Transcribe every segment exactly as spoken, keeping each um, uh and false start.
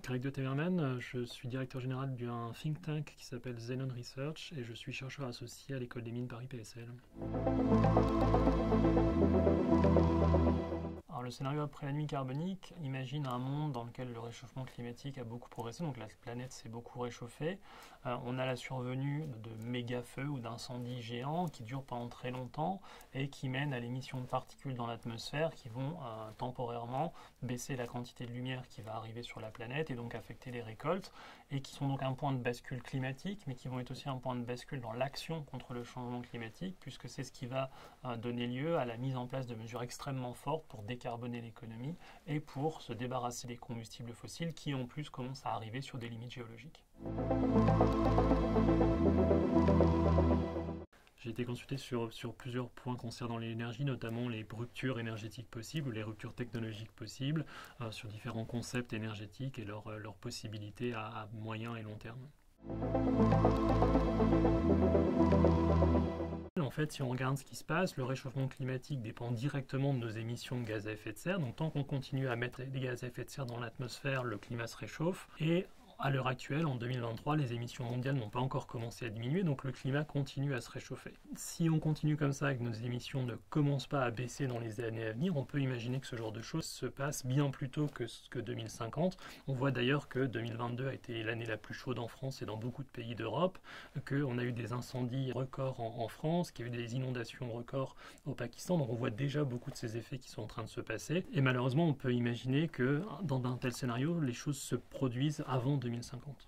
Greg de Teverman, je suis directeur général d'un think tank qui s'appelle Xenon Research et je suis chercheur associé à l'école des mines Paris P S L. Alors, le scénario après la nuit carbonique imagine un monde dans lequel le réchauffement climatique a beaucoup progressé, donc la planète s'est beaucoup réchauffée. Euh, on a la survenue de méga feux ou d'incendies géants qui durent pendant très longtemps et qui mènent à l'émission de particules dans l'atmosphère qui vont euh, temporairement baisser la quantité de lumière qui va arriver sur la planète et donc affecter les récoltes, et qui sont donc un point de bascule climatique, mais qui vont être aussi un point de bascule dans l'action contre le changement climatique, puisque c'est ce qui va euh, donner lieu à la mise en place de mesures extrêmement fortes pour décarboner l'économie et pour se débarrasser des combustibles fossiles qui en plus commencent à arriver sur des limites géologiques. J'ai été consulté sur, sur plusieurs points concernant l'énergie, notamment les ruptures énergétiques possibles ou les ruptures technologiques possibles, euh, sur différents concepts énergétiques et leurs leur possibilités à, à moyen et long terme. En fait, si on regarde ce qui se passe, le réchauffement climatique dépend directement de nos émissions de gaz à effet de serre. Donc tant qu'on continue à mettre des gaz à effet de serre dans l'atmosphère, le climat se réchauffe. Et à l'heure actuelle, en deux mille vingt-trois, les émissions mondiales n'ont pas encore commencé à diminuer, donc le climat continue à se réchauffer. Si on continue comme ça et que nos émissions ne commencent pas à baisser dans les années à venir, on peut imaginer que ce genre de choses se passe bien plus tôt que, que deux mille cinquante. On voit d'ailleurs que deux mille vingt-deux a été l'année la plus chaude en France et dans beaucoup de pays d'Europe, qu'on a eu des incendies records en, en France, qu'il y a eu des inondations records au Pakistan, donc on voit déjà beaucoup de ces effets qui sont en train de se passer. Et malheureusement, on peut imaginer que dans un tel scénario, les choses se produisent avant deux mille cinquante.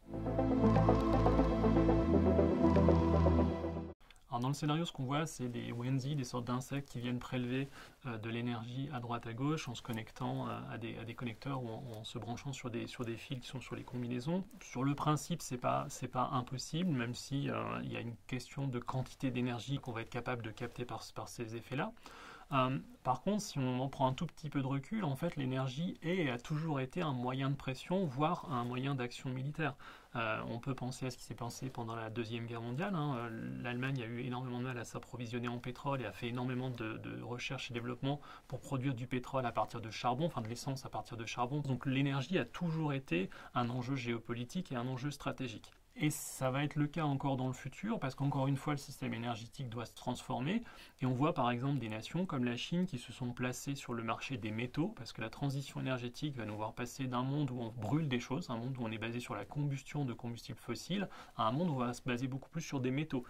Alors dans le scénario, ce qu'on voit, c'est des Wenzi, des sortes d'insectes qui viennent prélever euh, de l'énergie à droite à gauche en se connectant euh, à, des, à des connecteurs ou en, en se branchant sur des, sur des fils qui sont sur les combinaisons. Sur le principe, c'est pas, c'est pas impossible, même si euh, il y a une question de quantité d'énergie qu'on va être capable de capter par, par ces effets-là. Euh, par contre, si on en prend un tout petit peu de recul, en fait, l'énergie est et a toujours été un moyen de pression, voire un moyen d'action militaire. Euh, on peut penser à ce qui s'est passé pendant la Deuxième Guerre mondiale. Hein. L'Allemagne a eu énormément de mal à s'approvisionner en pétrole et a fait énormément de, de recherche et développement pour produire du pétrole à partir de charbon, enfin de l'essence à partir de charbon. Donc l'énergie a toujours été un enjeu géopolitique et un enjeu stratégique. Et ça va être le cas encore dans le futur, parce qu'encore une fois, le système énergétique doit se transformer. Et on voit par exemple des nations comme la Chine qui se sont placées sur le marché des métaux, parce que la transition énergétique va nous voir passer d'un monde où on brûle des choses, un monde où on est basé sur la combustion de combustibles fossiles, à un monde où on va se baser beaucoup plus sur des métaux.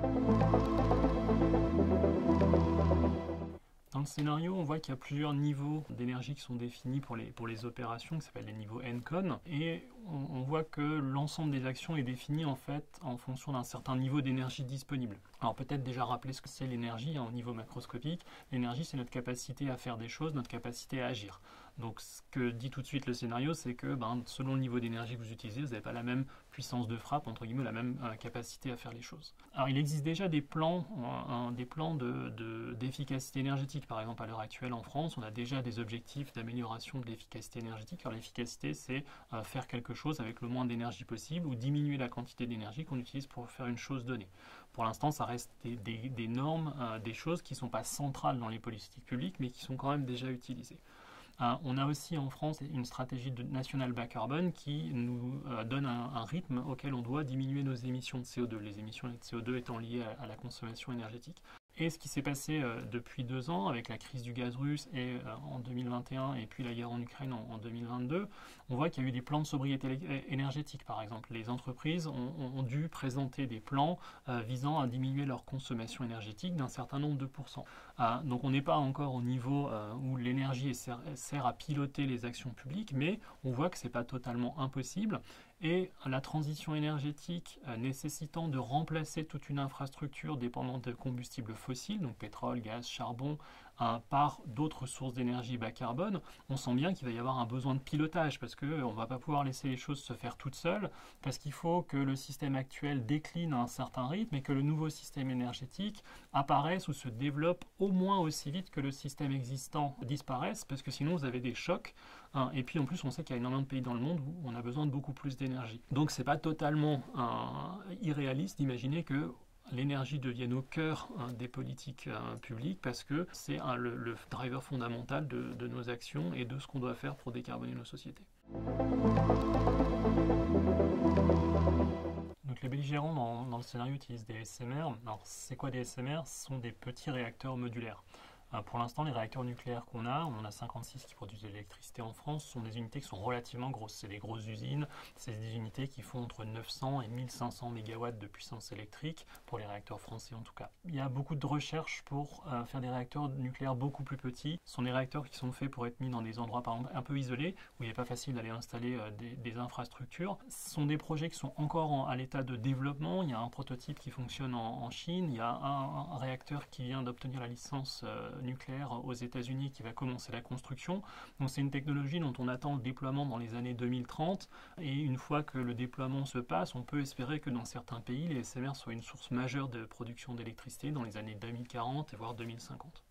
Dans le scénario, on voit qu'il y a plusieurs niveaux d'énergie qui sont définis pour les, pour les opérations, qui s'appellent les niveaux N C O N, et on, on voit que l'ensemble des actions est défini en fait en fonction d'un certain niveau d'énergie disponible. Alors peut-être déjà rappeler ce que c'est l'énergie hein, au niveau macroscopique. L'énergie, c'est notre capacité à faire des choses, notre capacité à agir. Donc ce que dit tout de suite le scénario, c'est que ben, selon le niveau d'énergie que vous utilisez, vous n'avez pas la même puissance de frappe, entre guillemets, la même euh, capacité à faire les choses. Alors il existe déjà des plans, euh, des plans de, de, d'efficacité énergétique. Par exemple, à l'heure actuelle en France, on a déjà des objectifs d'amélioration de l'efficacité énergétique. Alors l'efficacité, c'est euh, faire quelque chose avec le moins d'énergie possible ou diminuer la quantité d'énergie qu'on utilise pour faire une chose donnée. Pour l'instant, ça reste des, des, des normes, euh, des choses qui ne sont pas centrales dans les politiques publiques, mais qui sont quand même déjà utilisées. Euh, on a aussi en France une stratégie de nationale bas carbone qui nous euh, donne un, un rythme auquel on doit diminuer nos émissions de C O deux, les émissions de C O deux étant liées à, à la consommation énergétique. Et ce qui s'est passé euh, depuis deux ans avec la crise du gaz russe et, euh, en deux mille vingt et un et puis la guerre en Ukraine en, en deux mille vingt-deux, on voit qu'il y a eu des plans de sobriété énergétique par exemple. Les entreprises ont, ont dû présenter des plans euh, visant à diminuer leur consommation énergétique d'un certain nombre de pourcents. Euh, donc on n'est pas encore au niveau euh, où l'énergie sert, sert à piloter les actions publiques, mais on voit que ce n'est pas totalement impossible. Et la transition énergétique euh, nécessitant de remplacer toute une infrastructure dépendante de combustibles fossiles, donc pétrole, gaz, charbon, euh, par d'autres sources d'énergie bas carbone, on sent bien qu'il va y avoir un besoin de pilotage parce qu'on ne va pas pouvoir laisser les choses se faire toutes seules, parce qu'il faut que le système actuel décline à un certain rythme et que le nouveau système énergétique apparaisse ou se développe au moins aussi vite que le système existant disparaisse, parce que sinon vous avez des chocs. Hein, et puis en plus, on sait qu'il y a énormément de pays dans le monde où on a besoin de beaucoup plus d'énergie. Donc c'est pas totalement euh, irréaliste d'imaginer que l'énergie devienne au cœur hein, des politiques euh, publiques, parce que c'est hein, le, le driver fondamental de, de nos actions et de ce qu'on doit faire pour décarboner nos sociétés. suggérants dans, dans le scénario utilisent des S M R. Alors, c'est quoi des S M R? Ce sont des petits réacteurs modulaires. Pour l'instant, les réacteurs nucléaires qu'on a, on en a cinquante-six qui produisent de l'électricité en France, sont des unités qui sont relativement grosses. C'est des grosses usines, c'est des unités qui font entre neuf cents et mille cinq cents mégawatts de puissance électrique, pour les réacteurs français en tout cas. Il y a beaucoup de recherches pour euh, faire des réacteurs nucléaires beaucoup plus petits. Ce sont des réacteurs qui sont faits pour être mis dans des endroits par exemple un peu isolés, où il n'est pas facile d'aller installer euh, des, des infrastructures. Ce sont des projets qui sont encore en, à l'état de développement. Il y a un prototype qui fonctionne en, en Chine, il y a un, un réacteur qui vient d'obtenir la licence euh, nucléaire aux États-Unis qui va commencer la construction. Donc c'est une technologie dont on attend le déploiement dans les années deux mille trente, et une fois que le déploiement se passe, on peut espérer que dans certains pays, les S M R soient une source majeure de production d'électricité dans les années deux mille quarante et voire deux mille cinquante.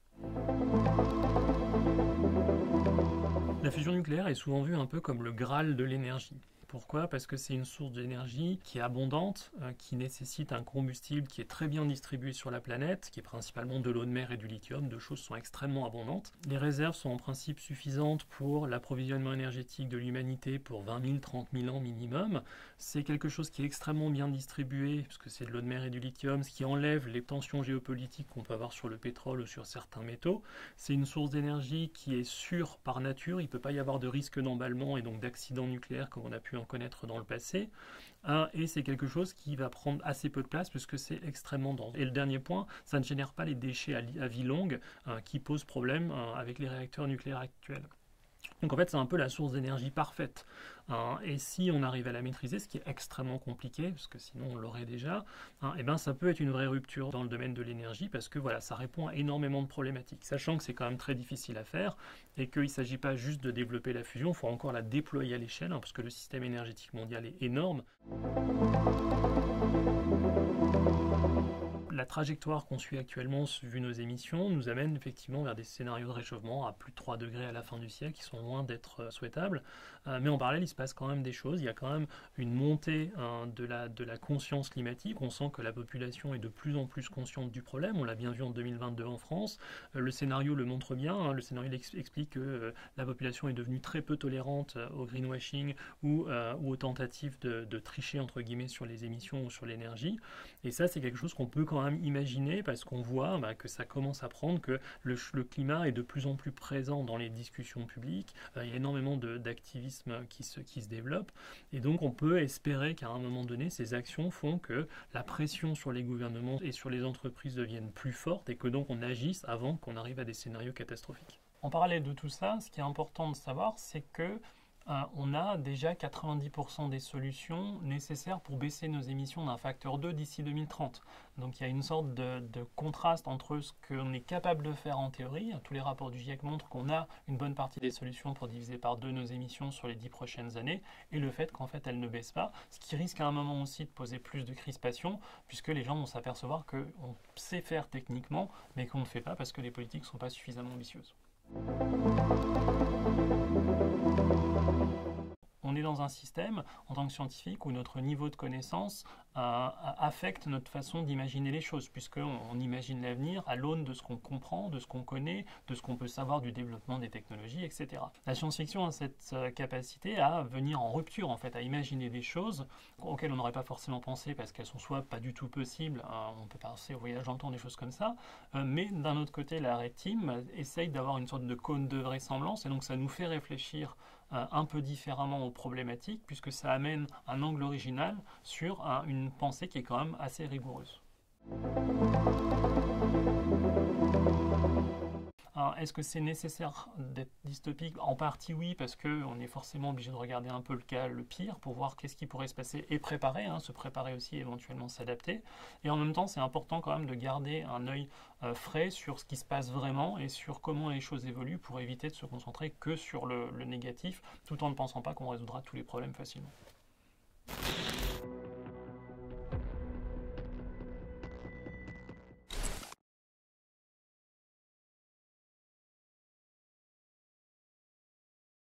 La fusion nucléaire est souvent vue un peu comme le Graal de l'énergie. Pourquoi? Parce que c'est une source d'énergie qui est abondante, euh, qui nécessite un combustible qui est très bien distribué sur la planète, qui est principalement de l'eau de mer et du lithium. Deux choses sont extrêmement abondantes. Les réserves sont en principe suffisantes pour l'approvisionnement énergétique de l'humanité pour vingt mille, trente mille ans minimum. C'est quelque chose qui est extrêmement bien distribué, parce que c'est de l'eau de mer et du lithium, ce qui enlève les tensions géopolitiques qu'on peut avoir sur le pétrole ou sur certains métaux. C'est une source d'énergie qui est sûre par nature. Il ne peut pas y avoir de risque d'emballement et donc d'accident nucléaire comme on a pu en connaître dans le passé, hein, et c'est quelque chose qui va prendre assez peu de place puisque c'est extrêmement dense. Et le dernier point, ça ne génère pas les déchets à, à vie longue hein, qui posent problème hein, avec les réacteurs nucléaires actuels. Donc en fait c'est un peu la source d'énergie parfaite, hein, et si on arrive à la maîtriser, ce qui est extrêmement compliqué, parce que sinon on l'aurait déjà, hein, et ben ça peut être une vraie rupture dans le domaine de l'énergie, parce que voilà, ça répond à énormément de problématiques, sachant que c'est quand même très difficile à faire, et qu'il ne s'agit pas juste de développer la fusion, il faut encore la déployer à l'échelle, hein, parce que le système énergétique mondial est énorme. La trajectoire qu'on suit actuellement, vu nos émissions, nous amène effectivement vers des scénarios de réchauffement à plus de trois degrés à la fin du siècle, qui sont loin d'être souhaitables. Euh, mais en parallèle, il se passe quand même des choses. Il y a quand même une montée hein, de, la, de la conscience climatique. On sent que la population est de plus en plus consciente du problème. On l'a bien vu en deux mille vingt-deux en France. Euh, le scénario le montre bien. Hein. Le scénario explique que euh, la population est devenue très peu tolérante euh, au greenwashing ou, euh, ou aux tentatives de, de tricher entre guillemets sur les émissions ou sur l'énergie. Et ça, c'est quelque chose qu'on peut quand même imaginer parce qu'on voit bah, que ça commence à prendre, que le, le climat est de plus en plus présent dans les discussions publiques. Euh, il y a énormément d'activisme qui se, qui se développe. Et donc, on peut espérer qu'à un moment donné, ces actions font que la pression sur les gouvernements et sur les entreprises devienne plus forte et que donc on agisse avant qu'on arrive à des scénarios catastrophiques. En parallèle de tout ça, ce qui est important de savoir, c'est que Euh, on a déjà quatre-vingt-dix pour cent des solutions nécessaires pour baisser nos émissions d'un facteur deux d'ici deux mille trente. Donc il y a une sorte de, de contraste entre ce qu'on est capable de faire en théorie. Tous les rapports du GIEC montrent qu'on a une bonne partie des solutions pour diviser par deux nos émissions sur les dix prochaines années, et le fait qu'en fait elles ne baissent pas, ce qui risque à un moment aussi de poser plus de crispation, puisque les gens vont s'apercevoir qu'on sait faire techniquement, mais qu'on ne fait pas parce que les politiques ne sont pas suffisamment ambitieuses. On est dans un système, en tant que scientifique, où notre niveau de connaissance euh, affecte notre façon d'imaginer les choses, puisqu'on on imagine l'avenir à l'aune de ce qu'on comprend, de ce qu'on connaît, de ce qu'on peut savoir du développement des technologies, et cetera. La science-fiction a cette euh, capacité à venir en rupture, en fait, à imaginer des choses auxquelles on n'aurait pas forcément pensé, parce qu'elles sont soit pas du tout possibles, euh, on peut penser au voyage dans le temps, des choses comme ça, euh, mais d'un autre côté, la Red Team essaye d'avoir une sorte de cône de vraisemblance, et donc ça nous fait réfléchir un peu différemment aux problématiques, puisque ça amène un angle original sur un, une pensée qui est quand même assez rigoureuse. Est-ce que c'est nécessaire d'être dystopique? En partie oui, parce qu'on est forcément obligé de regarder un peu le cas le pire pour voir qu'est-ce qui pourrait se passer et préparer, hein, se préparer aussi, éventuellement s'adapter. Et en même temps, c'est important quand même de garder un œil euh, frais sur ce qui se passe vraiment et sur comment les choses évoluent pour éviter de se concentrer que sur le, le négatif, tout en ne pensant pas qu'on résoudra tous les problèmes facilement.